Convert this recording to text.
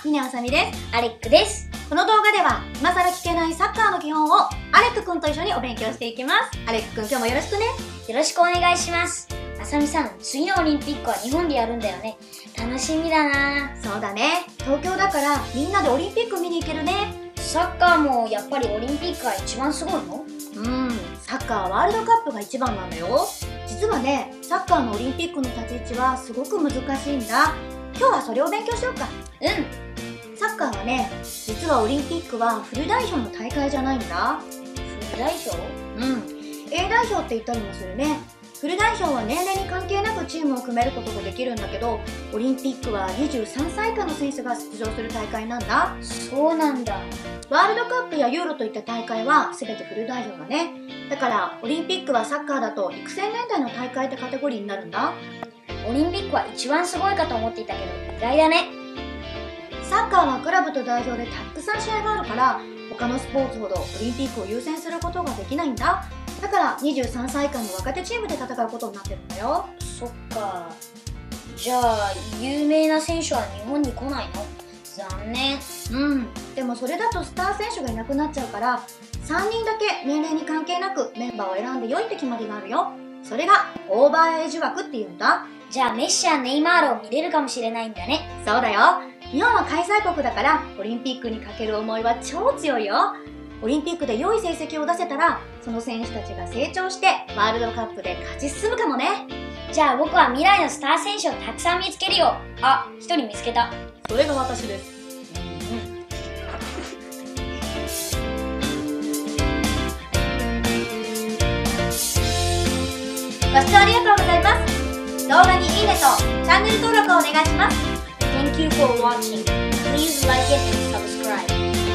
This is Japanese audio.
峰あさみです。 アレックです。 この動画では今更聞けないサッカーの基本をアレックくんと一緒にお勉強していきます。アレックくん、今日もよろしくね。 よろしくお願いします。あさみさん、次のオリンピックは日本でやるんだよね。楽しみだな。 そうだね。東京だからみんなでオリンピック見に行けるね。 サッカーもやっぱりオリンピックが一番すごいの？ サッカーはワールドカップが一番なんだよ。実はね、サッカーのオリンピックの立ち位置はすごく難しいんだ。今日はそれを勉強しようか。サッカーはね、実はオリンピックはフル代表の大会じゃないんだ。 フル代表？ A 代表って言ったりもするね。フル代表は年齢に関係なくチームを組めることができるんだけど、オリンピックは23歳以下の選手が出場する大会なんだ。 そうなんだ。 ワールドカップやユーロといった大会は全てフル代表だね。だからオリンピックはサッカーだと育成年代の大会ってカテゴリーになるんだ。 オリンピックは一番すごいかと思っていたけど、意外だね。 サッカーはクラブと代表でたくさん試合があるから、他のスポーツほどオリンピックを優先することができないんだ。だから23歳以下の若手チームで戦うことになってるんだよ。 そっか。じゃあ有名な選手は日本に来ないの？残念。 でもそれだとスター選手がいなくなっちゃうから、3人だけ年齢に関係なくメンバーを選んで良いって決まりがあるよ。それがオーバーエイジ枠っていうんだ。 じゃあメッシやネイマールを見れるかもしれないんだね。 そうだよ。日本は開催国だからオリンピックにかける思いは超強いよ。オリンピックで良い成績を出せたら、その選手たちが成長してワールドカップで勝ち進むかもね。 じゃあ僕は未来のスター選手をたくさん見つけるよ。あ、一人見つけた。 それが私です。ご視聴ありがとうございます。動画にいいねとチャンネル登録をお願いします。 Thank you for watching. Please like it and subscribe.